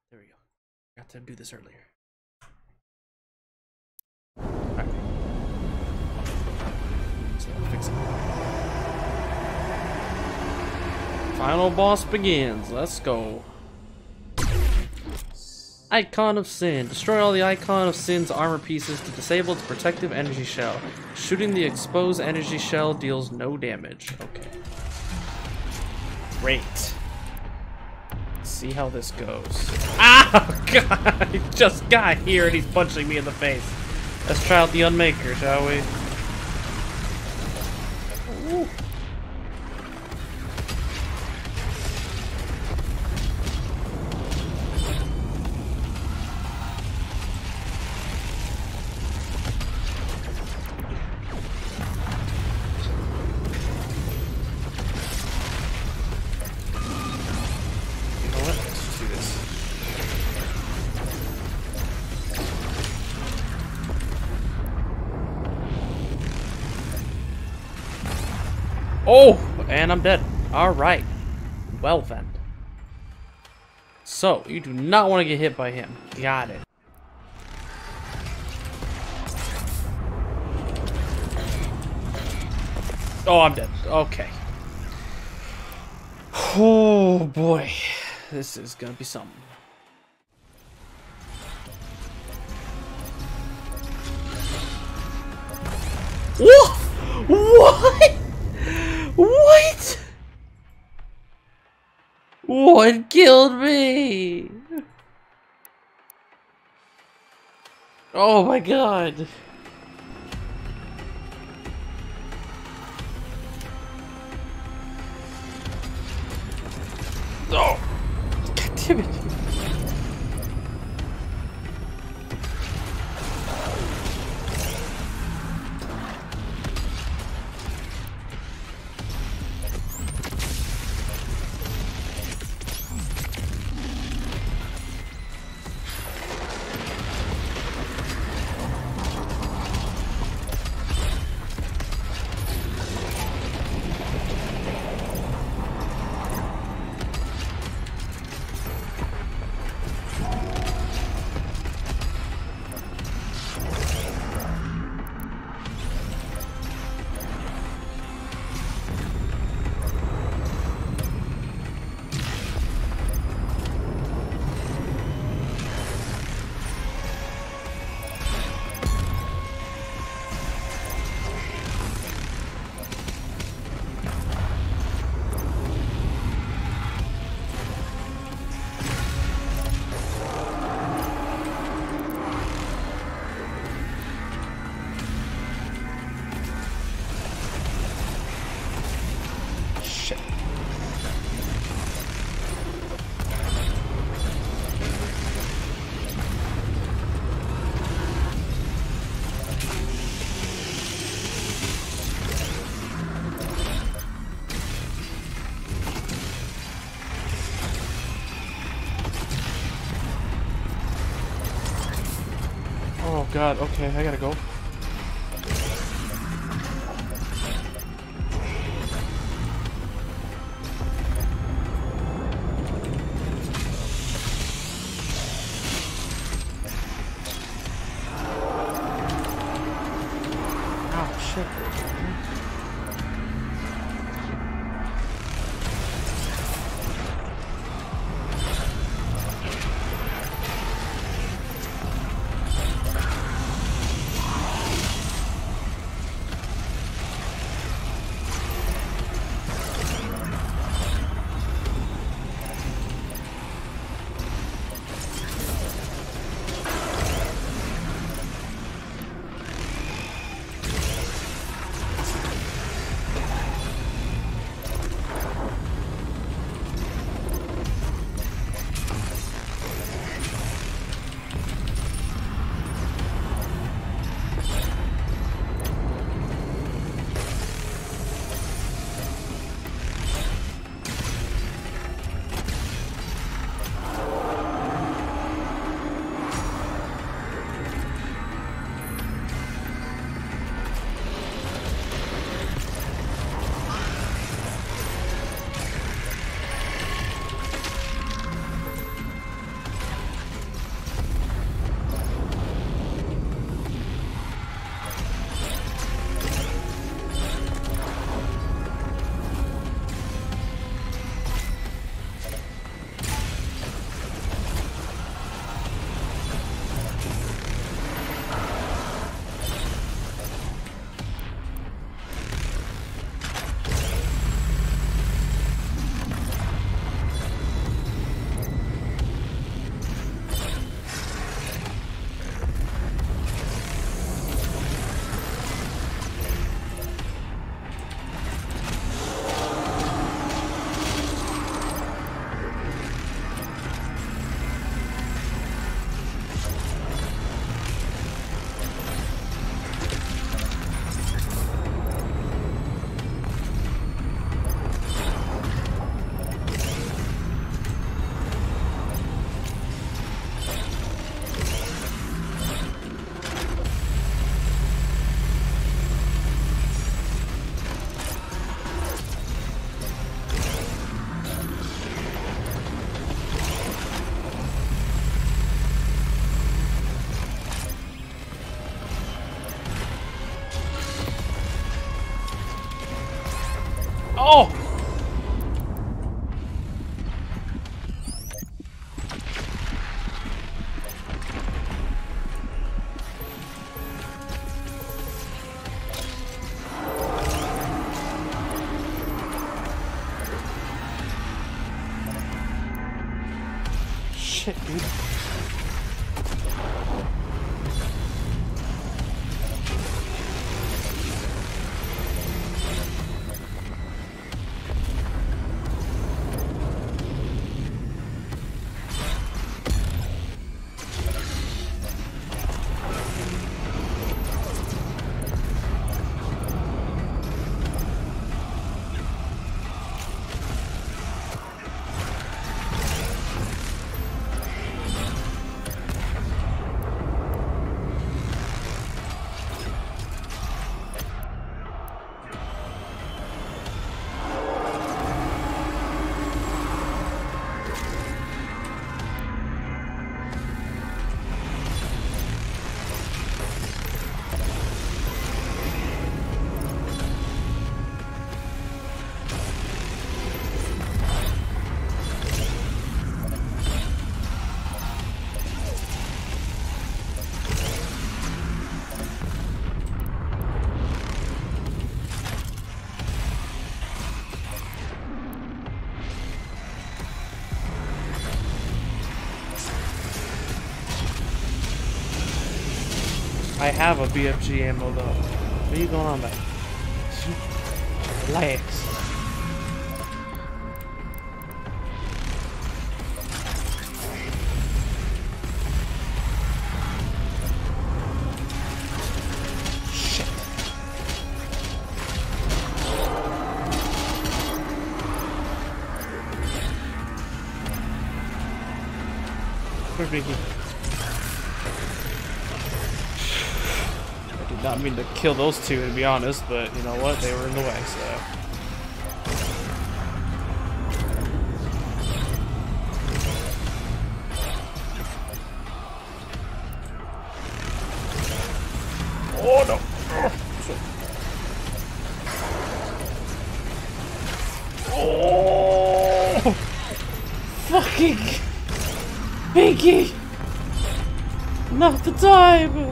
There we go. Got to do this earlier. Alright. So I'll fix it. Final boss begins. Let's go. Icon of Sin. Destroy all the Icon of Sin's armor pieces to disable its protective energy shell. Shooting the exposed energy shell deals no damage. Okay. Great. Let's see how this goes. Ah! God! He just got here and he's punching me in the face. Let's try out the Unmaker, shall we? Ooh. Oh, and I'm dead. All right. Well then. So, you do not want to get hit by him. Got it. Oh, I'm dead. Okay. Oh boy. This is gonna be something. What? What? What? What killed me? Oh my god. Oh. God damn it. Oh god, okay, I gotta go. Oh shit. shit, dude. I have a BFG ammo though. What are you going on about? Legs. Shit. Where's Mickey? Not mean to kill those two, to be honest, but you know what? They were in the way, so. Oh no! Oh! Fucking Pinky! Not the time!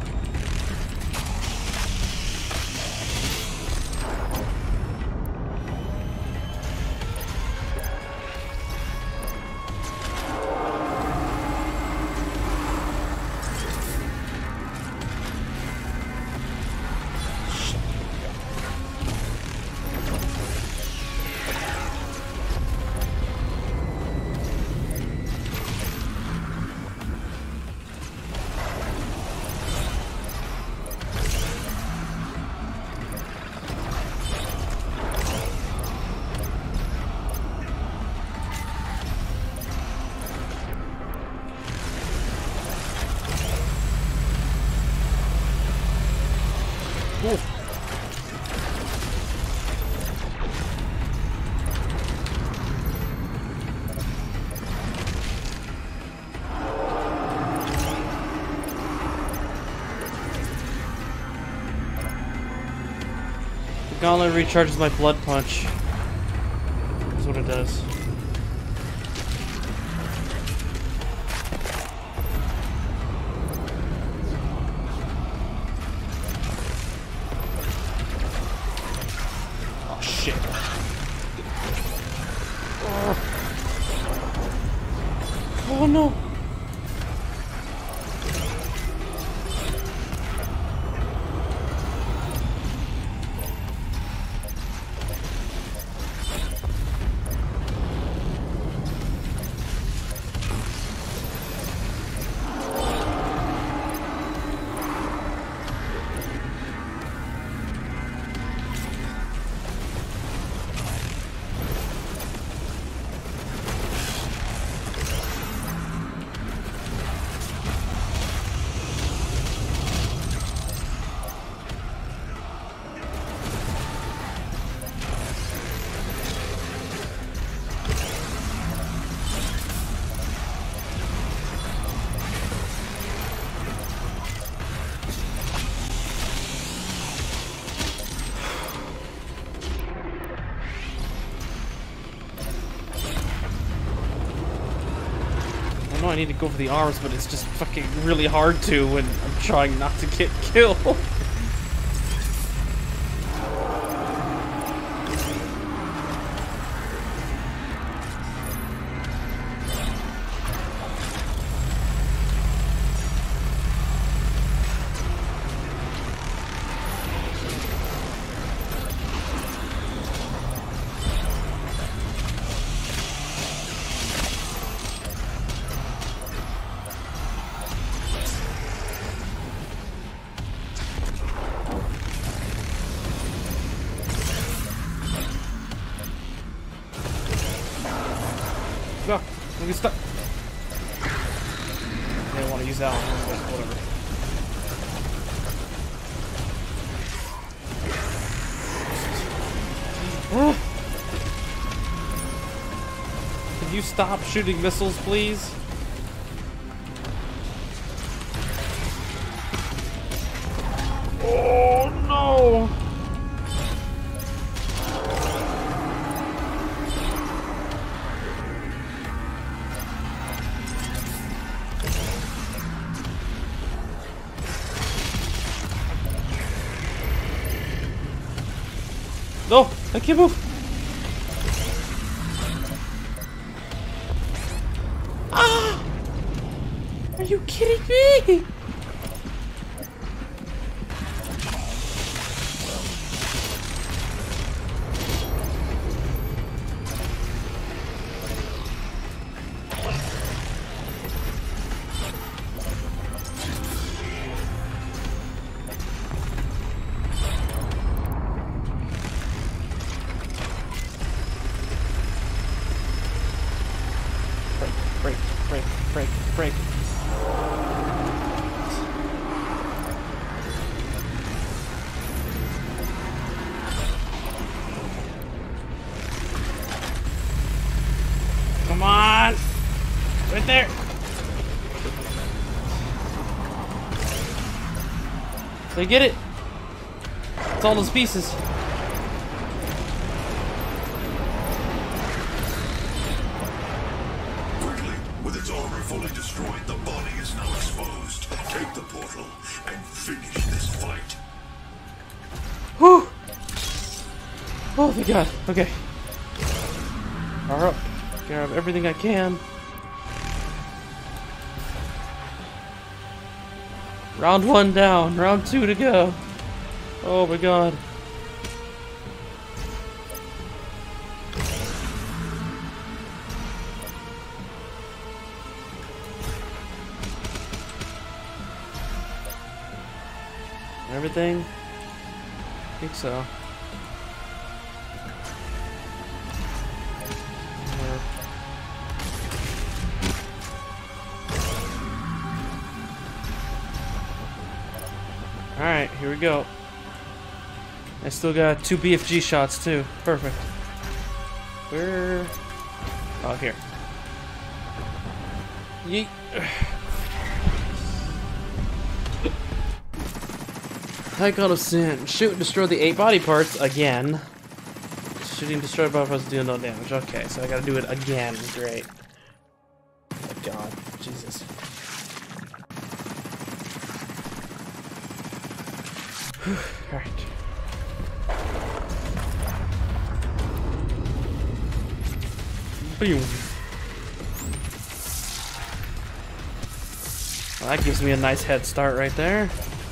Ooh. The gauntlet recharges my blood punch. That's what it does. Oh shit. Oh no. I need to go for the arms, but it's just fucking really hard to when I'm trying not to get killed. Go. Let me stop. I didn't want to use that one, but whatever. Can you stop shooting missiles, please? Oh no! No! I can't move! Ah! Are you kidding me? Break. Come on! Right there! They get it! It's all those pieces. With its armor fully destroyed, the body is now exposed. Take the portal and finish this fight. Whew! Oh, thank God. Okay. Power up. Grab everything I can. Round 1 down. Round 2 to go. Oh my God. Everything? I think so. Alright, here we go. I still got 2 BFG shots too. Perfect. Where? Oh, here. Yeet. Icon of Sin. Shoot and destroy the 8 body parts again. Shooting destroyed body parts deal no damage. Okay, so I gotta do it again. Great. Oh God. Jesus. Alright. Boom. Well, that gives me a nice head start right there.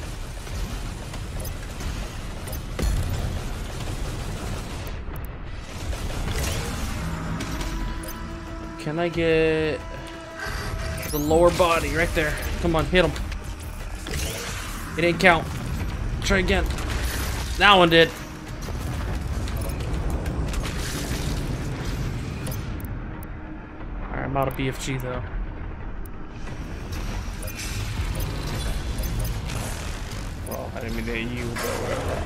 Can I get the lower body right there? Come on, hit him. It didn't count. Try again. That one did. Alright, I'm out of BFG though. Well, I didn't mean to hit you, but whatever.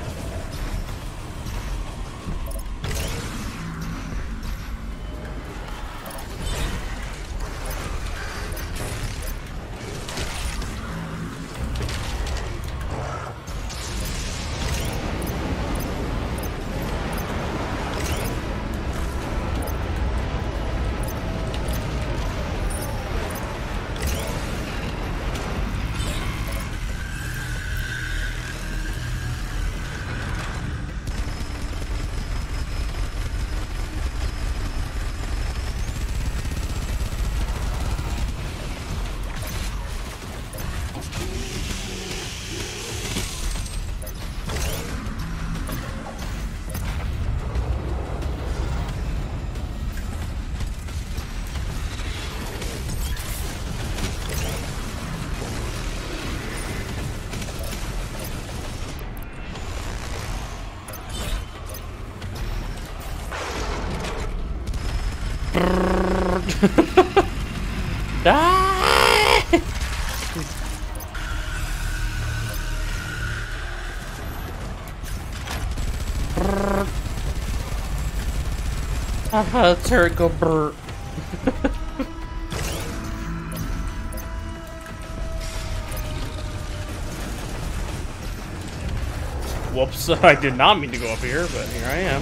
Die! Haha, turret go brr. Whoops, I did not mean to go up here, but here I am.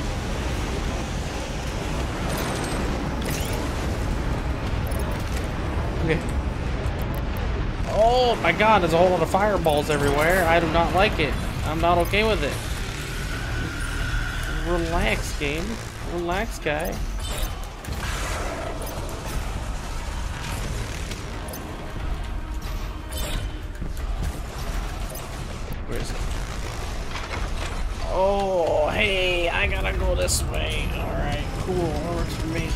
Okay. Oh my god, there's a whole lot of fireballs everywhere. I do not like it. I'm not okay with it. Relax, game. Relax, guy. Where is it? Oh, hey, I gotta go this way. Alright, cool. That works for me.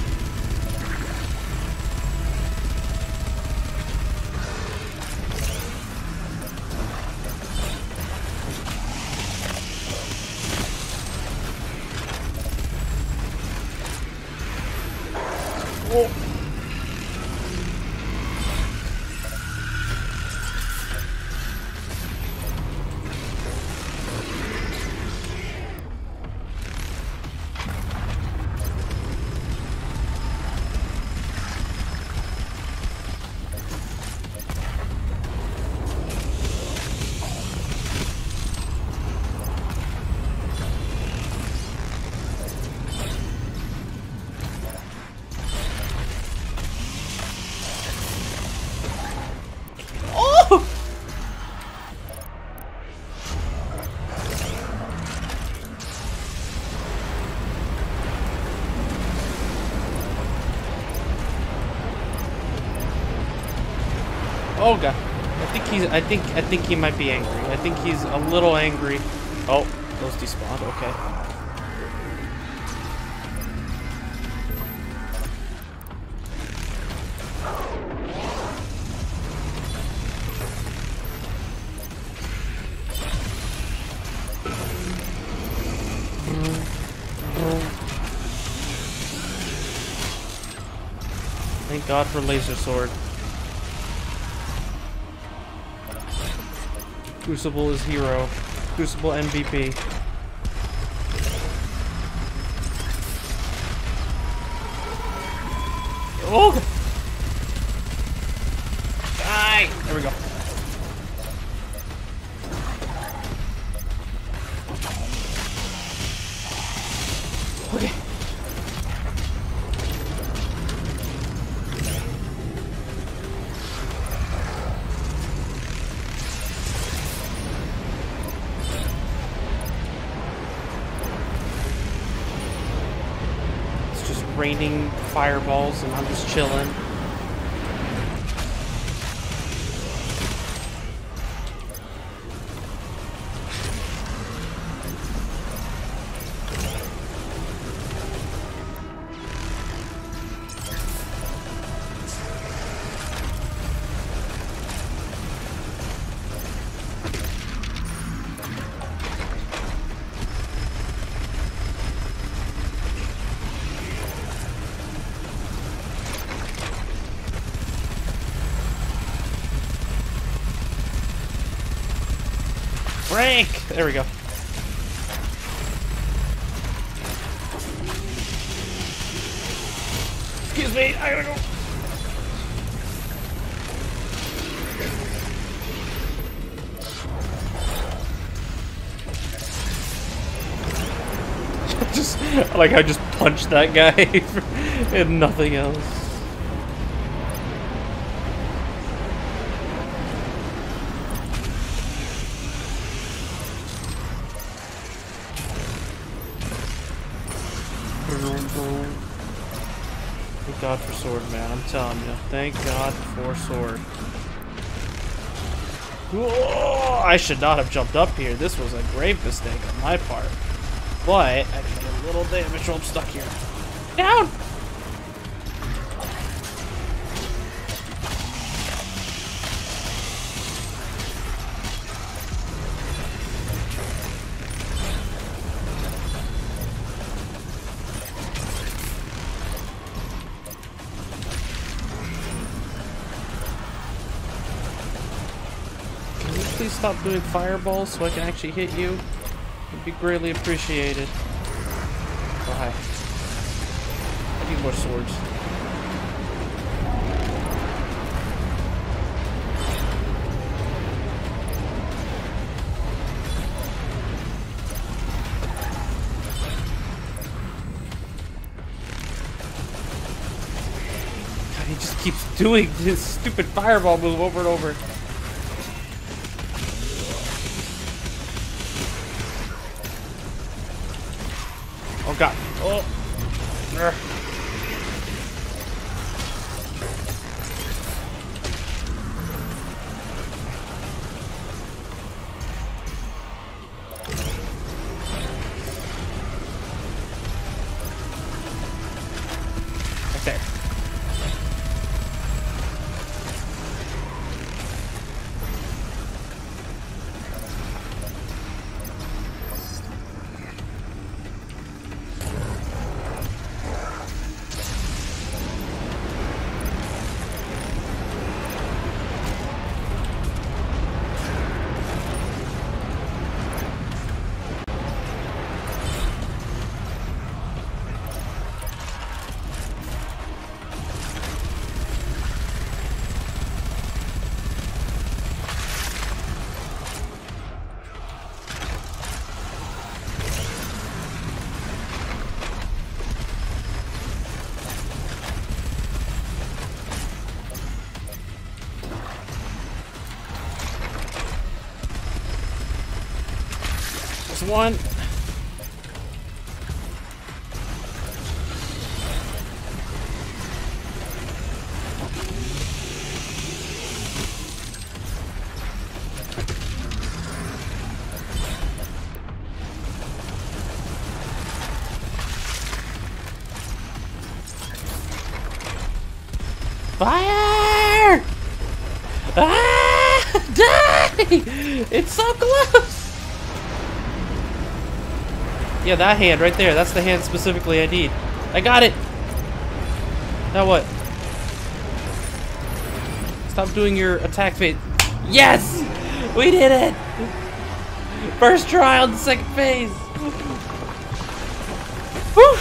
Oh. Oh god. I think he might be angry. I think he's a little angry. Oh, those despawned, okay. Thank God for laser sword. Crucible is hero. Crucible MVP. Oh! Die! There we go. Okay. Raining fireballs and I'm just chilling. Break! There we go. Excuse me, I gotta go. Just like I just punched that guy and nothing else. Thank God for sword, man. I'm telling you. Thank God for sword. Whoa, I should not have jumped up here. This was a grave mistake on my part. But I did a little damage while I'm stuck here. Down! please stop doing fireballs so I can actually hit you? It'd be greatly appreciated. Oh, hi. I need more swords. God, he just keeps doing this stupid fireball move over and over. Oh god. Oh. Urgh. Right there. One. Fire! Ah! Die! It's so close! Yeah, that hand right there. That's the hand specifically I need. I got it! Now what? Stop doing your attack phase. Yes! We did it! First try on the second phase! Whew.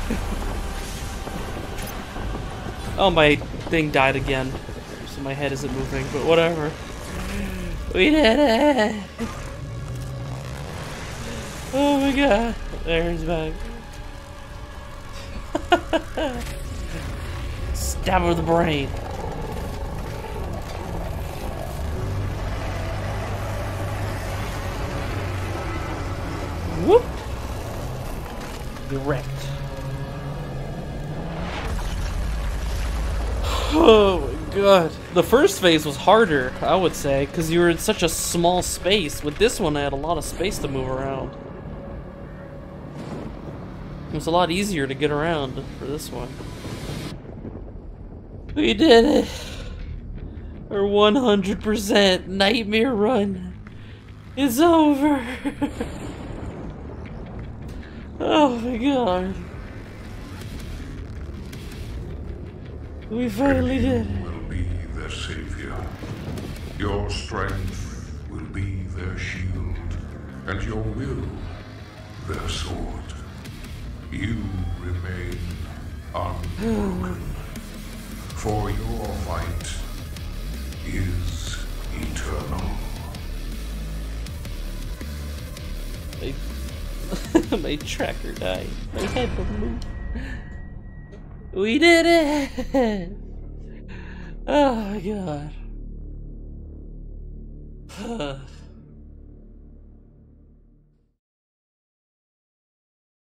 Oh, my thing died again. So my head isn't moving, but whatever. We did it! Oh my god. There's back. Stab her the brain. Whoop! Direct. Oh my god. The first phase was harder, I would say, because you were in such a small space. With this one, I had a lot of space to move around. It was a lot easier to get around for this one. We did it! Our 100% nightmare run is over! Oh my god. We finally did it. You will be their savior. Your strength will be their shield, and your will their sword. You remain unbroken, for your fight is eternal. My tracker died. My head won't move. We did it! Oh my god.